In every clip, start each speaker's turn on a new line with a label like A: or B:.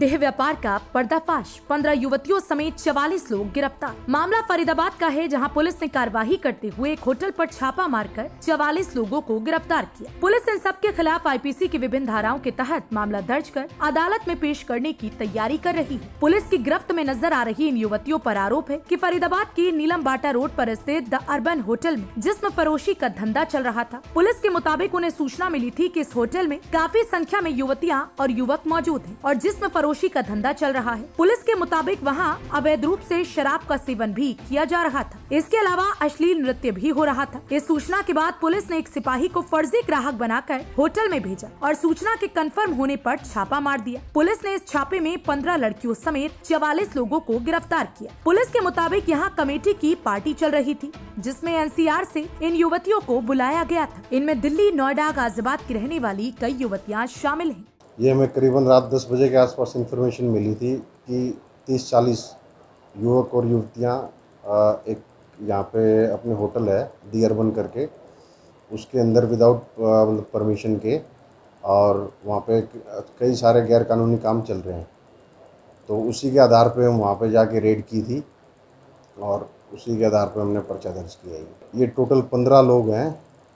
A: देह व्यापार का पर्दाफाश, 15 युवतियों समेत 44 लोग गिरफ्तार। मामला फरीदाबाद का है, जहां पुलिस ने कार्यवाही करते हुए एक होटल पर छापा मारकर 44 लोगों को गिरफ्तार किया। पुलिस इन सब के खिलाफ आईपीसी की विभिन्न धाराओं के तहत मामला दर्ज कर अदालत में पेश करने की तैयारी कर रही है। पुलिस की गिरफ्त में नजर आ रही इन युवतियों पर आरोप है कि फरीदाबाद की नीलम बाटा रोड पर स्थित द अर्बन होटल में जिस्म फरोशी का धंधा चल रहा था। पुलिस के मुताबिक उन्हें सूचना मिली थी कि इस होटल में काफी संख्या में युवतियां और युवक मौजूद हैं और जिस्म फरोशी का धंधा चल रहा है। पुलिस के मुताबिक वहां अवैध रूप से शराब का सेवन भी किया जा रहा था। इसके अलावा अश्लील नृत्य भी हो रहा था। इस सूचना के बाद पुलिस ने एक सिपाही को फर्जी ग्राहक बनाकर होटल में भेजा और सूचना के कंफर्म होने पर छापा मार दिया। पुलिस ने इस छापे में 15 लड़कियों समेत 44 लोगों को गिरफ्तार किया। पुलिस के मुताबिक यहाँ कमेटी की पार्टी चल रही थी, जिसमें एनसीआर से इन युवतियों को बुलाया गया था। इनमें दिल्ली, नोएडा, गाजियाबाद की रहने वाली कई युवतियाँ शामिल हैं।
B: ये हमें करीबन रात 10 बजे के आसपास इन्फॉर्मेशन मिली थी कि 30-40 युवक और युवतियाँ एक यहाँ पे अपने होटल है दी अर्बन करके, उसके अंदर विदाउट मतलब परमिशन के, और वहाँ पे कई सारे गैर कानूनी काम चल रहे हैं। तो उसी के आधार पे हम वहाँ पे जाके रेड की थी और उसी के आधार पे हमने पर्चा दर्ज किया है। ये टोटल 15 लोग हैं,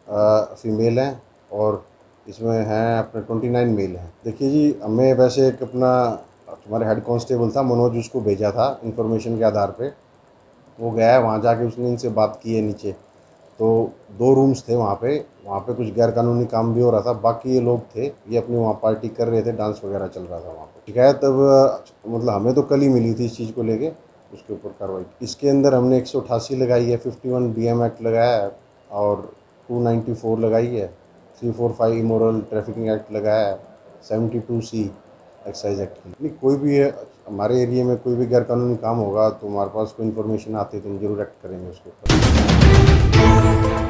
B: फीमेल हैं, और इसमें हैं अपने 29 मेल हैं। देखिए जी, हमें वैसे एक अपना हमारे हेड कांस्टेबल था मनोज, उसको भेजा था इन्फॉर्मेशन के आधार पे। वो गया है वहाँ, जाके उसने इनसे बात की है नीचे। तो 2 रूम्स थे वहाँ पे कुछ गैरकानूनी काम भी हो रहा था। बाकी ये लोग थे, ये अपनी वहाँ पार्टी कर रहे थे, डांस वगैरह चल रहा था वहाँ पे। शिकायत तब मतलब हमें तो कल ही मिली थी इस चीज़ को लेके, उसके ऊपर कार्रवाई। इसके अंदर हमने 188 लगाई है, 51 BM एक्ट लगाया है और 294 लगाई है, 345 इमोरल ट्रैफिकिंग एक्ट लगाया है, 72C एक्साइज एक्ट की। नहीं, कोई भी है हमारे एरिया में कोई भी गैरकानूनी काम होगा तो हमारे पास कोई इन्फॉर्मेशन आती है तो हम जरूर एक्ट करेंगे उसके ऊपर।